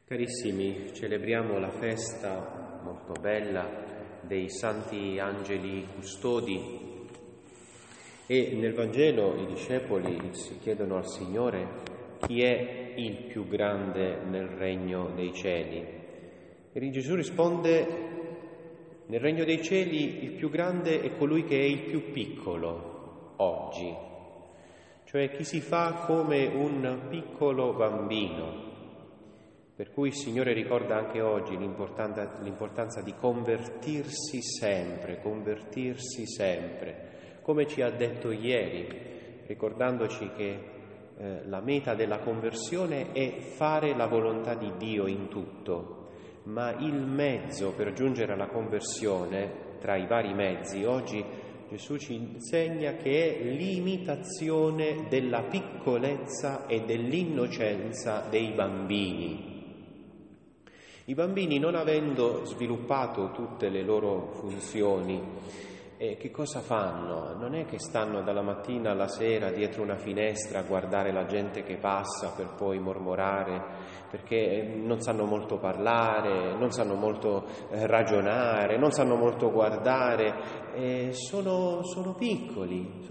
Carissimi, celebriamo la festa molto bella dei Santi Angeli Custodi e nel Vangelo i discepoli si chiedono al Signore chi è il più grande nel regno dei cieli. E Gesù risponde: nel regno dei cieli il più grande è colui che è il più piccolo oggi, cioè chi si fa come un piccolo bambino. Per cui il Signore ricorda anche oggi l'importanza di convertirsi sempre, come ci ha detto ieri, ricordandoci che la meta della conversione è fare la volontà di Dio in tutto, ma il mezzo per giungere alla conversione, tra i vari mezzi, oggi Gesù ci insegna che è l'imitazione della piccolezza e dell'innocenza dei bambini. I bambini, non avendo sviluppato tutte le loro funzioni, che cosa fanno? Non è che stanno dalla mattina alla sera dietro una finestra a guardare la gente che passa per poi mormorare, perché non sanno molto parlare, non sanno molto ragionare, non sanno molto guardare, sono piccoli,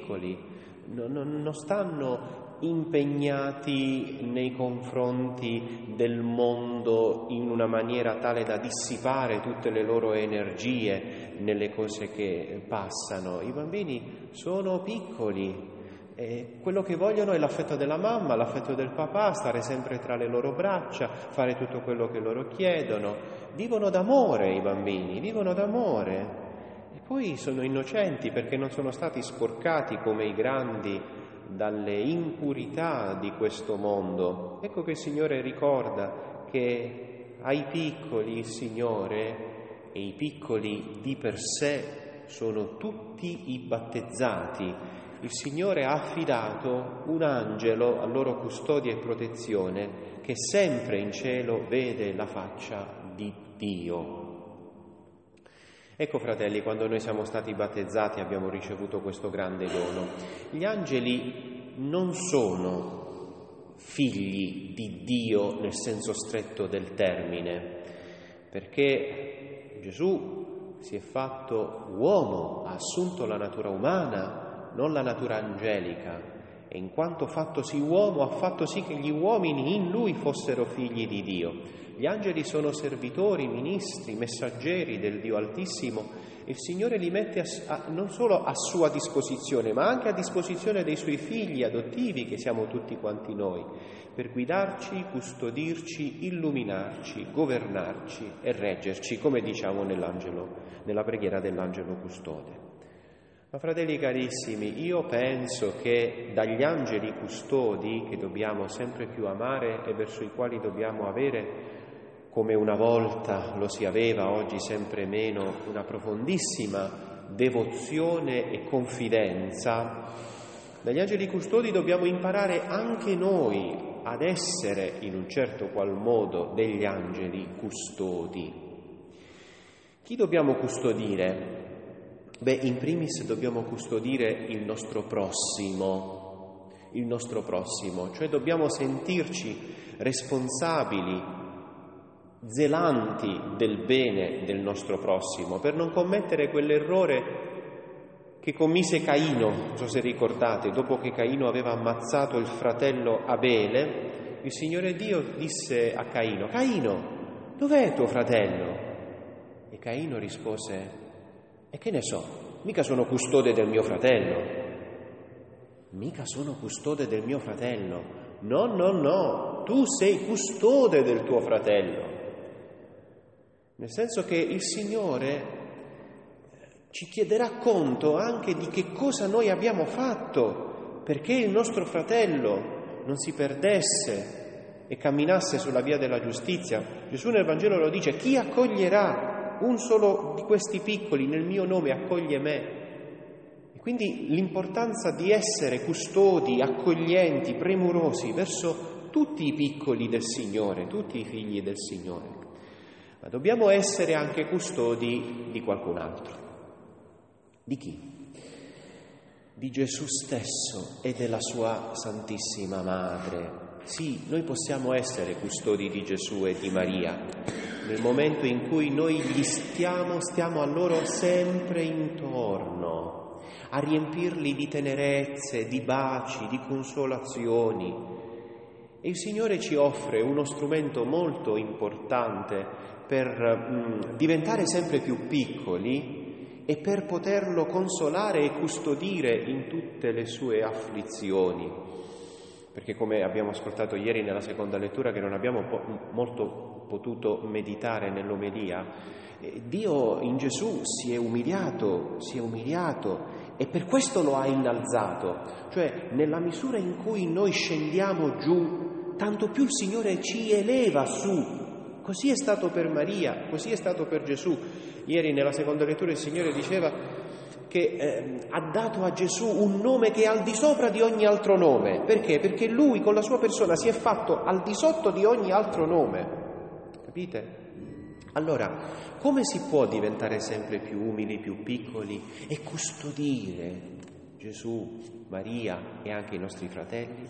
non stanno impegnati nei confronti del mondo in una maniera tale da dissipare tutte le loro energie nelle cose che passano. I bambini sono piccoli e quello che vogliono è l'affetto della mamma, l'affetto del papà, stare sempre tra le loro braccia, fare tutto quello che loro chiedono. Vivono d'amore i bambini, vivono d'amore e poi sono innocenti perché non sono stati sporcati come i grandi dalle impurità di questo mondo. Ecco che il Signore ricorda che ai piccoli il Signore, e i piccoli di per sé sono tutti i battezzati, il Signore ha affidato un angelo a loro custodia e protezione che sempre in cielo vede la faccia di Dio. Ecco, fratelli, quando noi siamo stati battezzati abbiamo ricevuto questo grande dono. Gli angeli non sono figli di Dio nel senso stretto del termine, perché Gesù si è fatto uomo, ha assunto la natura umana, non la natura angelica, e in quanto fattosi uomo ha fatto sì che gli uomini in lui fossero figli di Dio. Gli angeli sono servitori, ministri, messaggeri del Dio Altissimo e il Signore li mette non solo a sua disposizione, ma anche a disposizione dei Suoi figli adottivi, che siamo tutti quanti noi, per guidarci, custodirci, illuminarci, governarci e reggerci, come diciamo nella preghiera dell'Angelo Custode. Ma fratelli carissimi, io penso che dagli angeli custodi, che dobbiamo sempre più amare e verso i quali dobbiamo avere, come una volta lo si aveva, oggi sempre meno, una profondissima devozione e confidenza, dagli angeli custodi dobbiamo imparare anche noi ad essere in un certo qual modo degli angeli custodi. Chi dobbiamo custodire? In primis dobbiamo custodire il nostro prossimo, cioè dobbiamo sentirci responsabili, zelanti del bene del nostro prossimo, per non commettere quell'errore che commise Caino. Non so se ricordate, dopo che Caino aveva ammazzato il fratello Abele, il Signore Dio disse a Caino: Caino, dov'è tuo fratello? E Caino rispose: e che ne so, mica sono custode del mio fratello. Mica sono custode del mio fratello. No, tu sei custode del tuo fratello. Nel senso che il Signore ci chiederà conto anche di che cosa noi abbiamo fatto perché il nostro fratello non si perdesse e camminasse sulla via della giustizia. Gesù nel Vangelo lo dice: chi accoglierà un solo di questi piccoli nel mio nome accoglie me. E quindi l'importanza di essere custodi, accoglienti, premurosi verso tutti i piccoli del Signore, tutti i figli del Signore. Ma dobbiamo essere anche custodi di qualcun altro. Di chi? Di Gesù stesso e della sua Santissima Madre. Sì, noi possiamo essere custodi di Gesù e di Maria, nel momento in cui noi gli stiamo a loro sempre intorno, a riempirli di tenerezze, di baci, di consolazioni. E il Signore ci offre uno strumento molto importante per diventare sempre più piccoli e per poterlo consolare e custodire in tutte le sue afflizioni. Perché, come abbiamo ascoltato ieri nella seconda lettura, che non abbiamo molto potuto meditare nell'omelia, Dio in Gesù si è umiliato e per questo lo ha innalzato. Cioè, nella misura in cui noi scendiamo giù, tanto più il Signore ci eleva su. Così è stato per Maria, così è stato per Gesù. Ieri nella seconda lettura il Signore diceva che ha dato a Gesù un nome che è al di sopra di ogni altro nome. Perché? Perché Lui con la sua persona si è fatto al di sotto di ogni altro nome. Capite? Allora, come si può diventare sempre più umili, più piccoli e custodire Gesù, Maria e anche i nostri fratelli?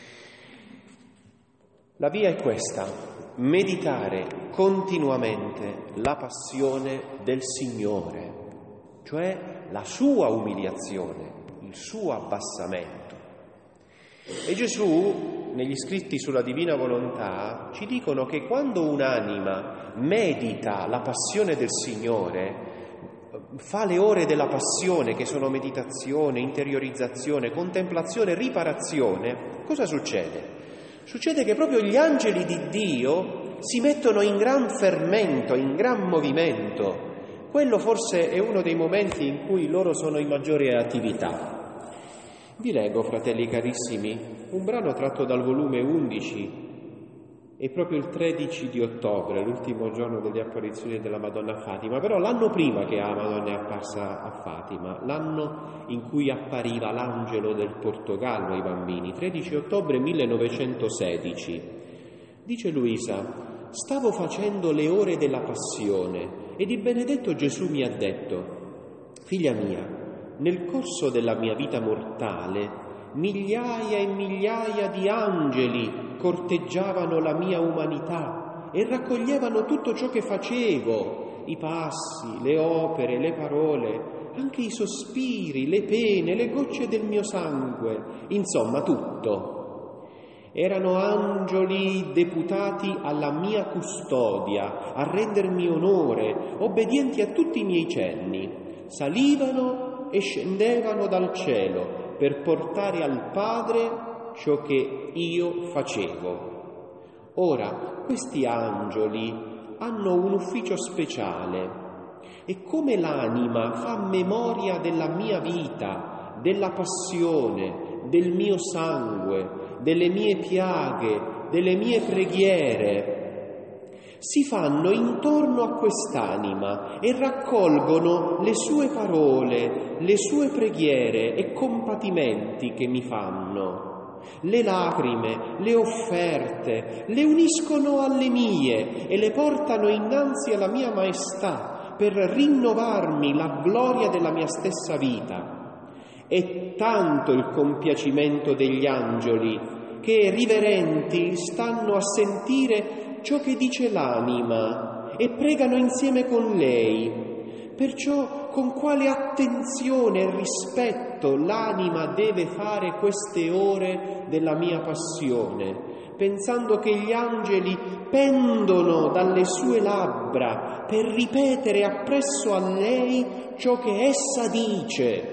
La via è questa: meditare continuamente la passione del Signore, cioè la sua umiliazione, il suo abbassamento. E Gesù, negli scritti sulla Divina Volontà, ci dicono che quando un'anima medita la passione del Signore, fa le ore della passione, che sono meditazione, interiorizzazione, contemplazione, riparazione, cosa succede? Succede che proprio gli angeli di Dio si mettono in gran fermento, in gran movimento. Quello forse è uno dei momenti in cui loro sono in maggiore attività. Vi leggo, fratelli carissimi, un brano tratto dal volume 11, è proprio il 13 di ottobre, l'ultimo giorno delle apparizioni della Madonna a Fatima, però l'anno prima che la Madonna è apparsa a Fatima, l'anno in cui appariva l'angelo del Portogallo ai bambini, 13 ottobre 1916. Dice Luisa: stavo facendo le ore della passione ed il benedetto Gesù mi ha detto: figlia mia, nel corso della mia vita mortale migliaia e migliaia di angeli corteggiavano la mia umanità e raccoglievano tutto ciò che facevo, i passi, le opere, le parole, anche i sospiri, le pene, le gocce del mio sangue, insomma tutto. Erano angeli deputati alla mia custodia, a rendermi onore, obbedienti a tutti i miei cenni. Salivano e scendevano dal cielo per portare al Padre ciò che io facevo. Ora, questi angeli hanno un ufficio speciale e come l'anima fa memoria della mia vita, della passione, del mio sangue, delle mie piaghe, delle mie preghiere, si fanno intorno a quest'anima e raccolgono le sue parole, le sue preghiere e compatimenti che mi fanno. Le lacrime, le offerte, le uniscono alle mie e le portano innanzi alla mia maestà per rinnovarmi la gloria della mia stessa vita. È tanto il compiacimento degli angeli che riverenti stanno a sentire ciò che dice l'anima e pregano insieme con lei. Perciò con quale attenzione e rispetto l'anima deve fare queste ore della mia passione, pensando che gli angeli pendono dalle sue labbra per ripetere appresso a lei ciò che essa dice.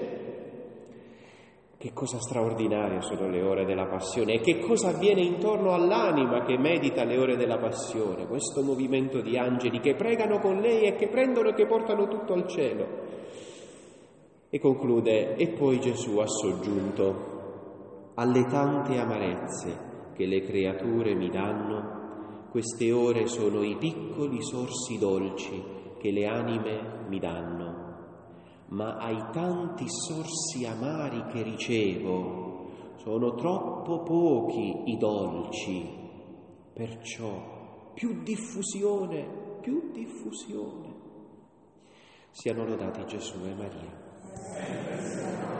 Che cosa straordinaria sono le ore della passione e che cosa avviene intorno all'anima che medita le ore della passione, questo movimento di angeli che pregano con lei e che prendono e che portano tutto al cielo. E conclude: e poi Gesù ha soggiunto: alle tante amarezze che le creature mi danno, queste ore sono i piccoli sorsi dolci che le anime mi danno. Ma ai tanti sorsi amari che ricevo sono troppo pochi i dolci, perciò più diffusione. Siano lodati Gesù e Maria.